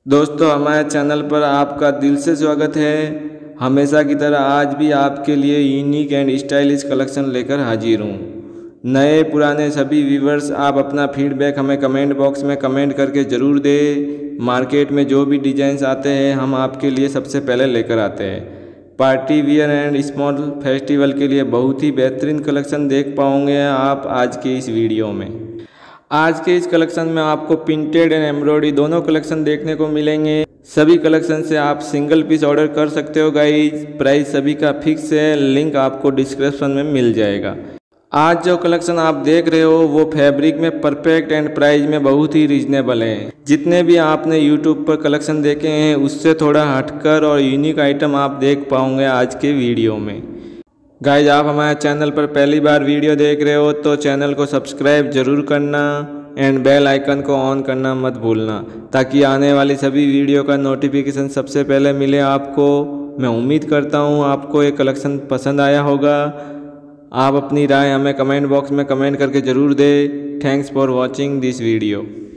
दोस्तों हमारे चैनल पर आपका दिल से स्वागत है। हमेशा की तरह आज भी आपके लिए यूनिक एंड स्टाइलिश कलेक्शन लेकर हाजिर हूँ। नए पुराने सभी व्यूवर्स आप अपना फीडबैक हमें कमेंट बॉक्स में कमेंट करके ज़रूर दें। मार्केट में जो भी डिज़ाइंस आते हैं हम आपके लिए सबसे पहले लेकर आते हैं। Party wear and small festival के लिए बहुत ही बेहतरीन कलेक्शन देख पाओगे आप आज के इस वीडियो में। आज के इस कलेक्शन में आपको प्रिंटेड एंड एम्ब्रॉयडरी दोनों कलेक्शन देखने को मिलेंगे। सभी कलेक्शन से आप सिंगल पीस ऑर्डर कर सकते हो गाइज। प्राइस सभी का फिक्स है, लिंक आपको डिस्क्रिप्शन में मिल जाएगा। आज जो कलेक्शन आप देख रहे हो वो फैब्रिक में परफेक्ट एंड प्राइस में बहुत ही रीजनेबल है। जितने भी आपने यूट्यूब पर कलेक्शन देखे हैं उससे थोड़ा हटकर और यूनिक आइटम आप देख पाओगे आज के वीडियो में। गाइज आप हमारे चैनल पर पहली बार वीडियो देख रहे हो तो चैनल को सब्सक्राइब जरूर करना एंड बेल आइकन को ऑन करना मत भूलना, ताकि आने वाली सभी वीडियो का नोटिफिकेशन सबसे पहले मिले आपको। मैं उम्मीद करता हूँ आपको ये कलेक्शन पसंद आया होगा। आप अपनी राय हमें कमेंट बॉक्स में कमेंट करके ज़रूर दें। Thanks for watching this video.